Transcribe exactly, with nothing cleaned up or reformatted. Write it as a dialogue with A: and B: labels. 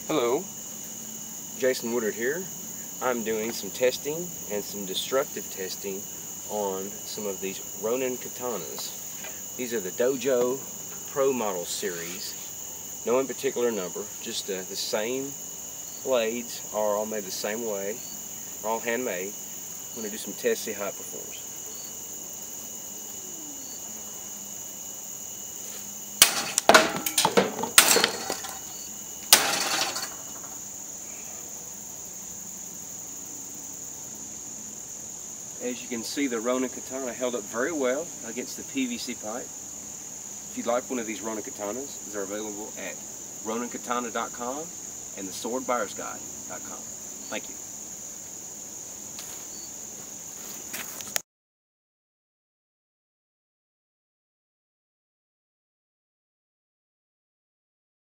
A: Hello, Jason Woodard here. I'm doing some testing and some destructive testing on some of these Ronin Katanas. These are the Dojo Pro Model Series. No in particular number, just uh, the same blades are all made the same way, all handmade. I'm going to do some tests, see how it performs. As you can see, the Ronin Katana held up very well against the P V C pipe. If you'd like one of these Ronin Katanas, they're available at ronin katana dot com and the sword buyers guide dot com. Thank you.